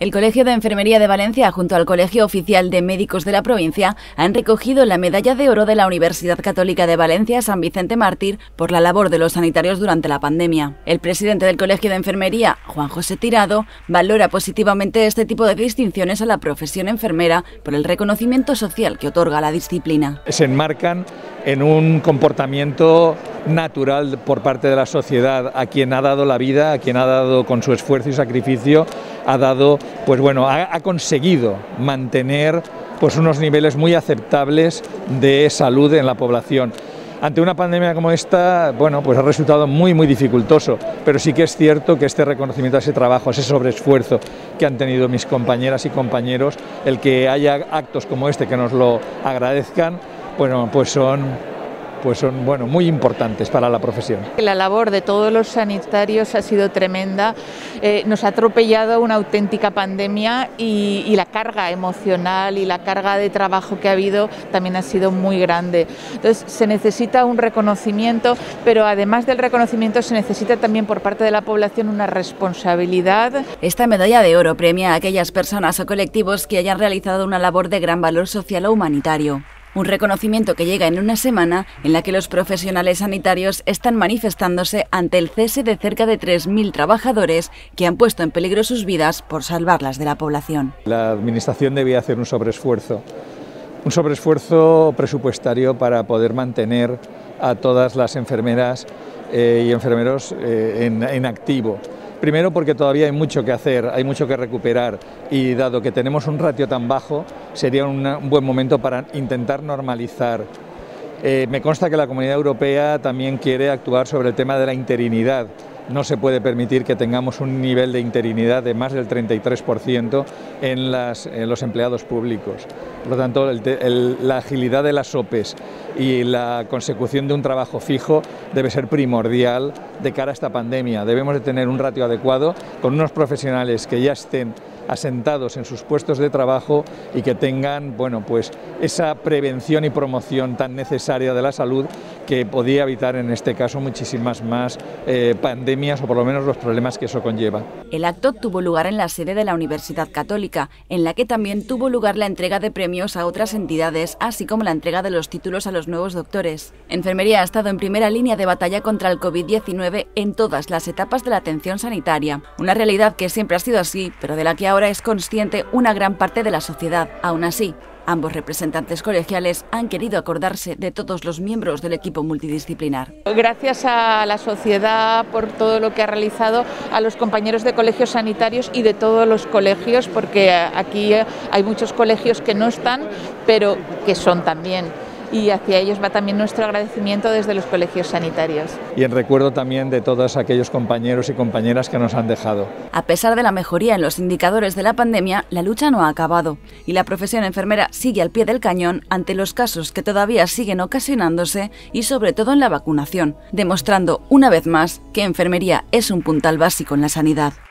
El Colegio de Enfermería de Valencia, junto al Colegio Oficial de Médicos de la provincia, han recogido la Medalla de Oro de la Universidad Católica de Valencia San Vicente Mártir por la labor de los sanitarios durante la pandemia. El presidente del Colegio de Enfermería, Juan José Tirado, valora positivamente este tipo de distinciones a la profesión enfermera por el reconocimiento social que otorga la disciplina. Se enmarcan en un comportamiento natural por parte de la sociedad a quien ha dado la vida, a quien ha dado con su esfuerzo y sacrificio, ha conseguido mantener unos niveles muy aceptables de salud en la población. Ante una pandemia como esta, ha resultado muy dificultoso, pero sí que es cierto que este reconocimiento a ese trabajo, a ese sobreesfuerzo que han tenido mis compañeras y compañeros, el que haya actos como este que nos lo agradezcan, son muy importantes para la profesión. La labor de todos los sanitarios ha sido tremenda, nos ha atropellado una auténtica pandemia y la carga emocional y la carga de trabajo que ha habido también ha sido muy grande. Entonces se necesita un reconocimiento, pero además del reconocimiento se necesita también por parte de la población una responsabilidad. Esta medalla de oro premia a aquellas personas o colectivos que hayan realizado una labor de gran valor social o humanitario. Un reconocimiento que llega en una semana en la que los profesionales sanitarios están manifestándose ante el cese de cerca de 3.000 trabajadores que han puesto en peligro sus vidas por salvarlas de la población. La Administración debía hacer un sobreesfuerzo presupuestario para poder mantener a todas las enfermeras y enfermeros en activo. Primero porque todavía hay mucho que hacer, hay mucho que recuperar y dado que tenemos un ratio tan bajo, sería un buen momento para intentar normalizar. Me consta que la Comunidad Europea también quiere actuar sobre el tema de la interinidad. No se puede permitir que tengamos un nivel de interinidad de más del 33% en los empleados públicos. Por lo tanto, la agilidad de las OPEs y la consecución de un trabajo fijo debe ser primordial de cara a esta pandemia. Debemos de tener un ratio adecuado con unos profesionales que ya estén asentados en sus puestos de trabajo y que tengan esa prevención y promoción tan necesaria de la salud que podía evitar en este caso muchísimas más pandemias o por lo menos los problemas que eso conlleva. El acto tuvo lugar en la sede de la Universidad Católica, en la que también tuvo lugar la entrega de premios a otras entidades, así como la entrega de los títulos a los nuevos doctores. Enfermería ha estado en primera línea de batalla contra el COVID-19 en todas las etapas de la atención sanitaria, una realidad que siempre ha sido así, pero de la que ahora es consciente una gran parte de la sociedad. Aún así, ambos representantes colegiales han querido acordarse de todos los miembros del equipo multidisciplinar. Gracias a la sociedad por todo lo que ha realizado, a los compañeros de colegios sanitarios y de todos los colegios, porque aquí hay muchos colegios que no están, pero que son también. Y hacia ellos va también nuestro agradecimiento desde los colegios sanitarios. Y en recuerdo también de todos aquellos compañeros y compañeras que nos han dejado. A pesar de la mejoría en los indicadores de la pandemia, la lucha no ha acabado y la profesión enfermera sigue al pie del cañón ante los casos que todavía siguen ocasionándose y sobre todo en la vacunación, demostrando una vez más que enfermería es un puntal básico en la sanidad.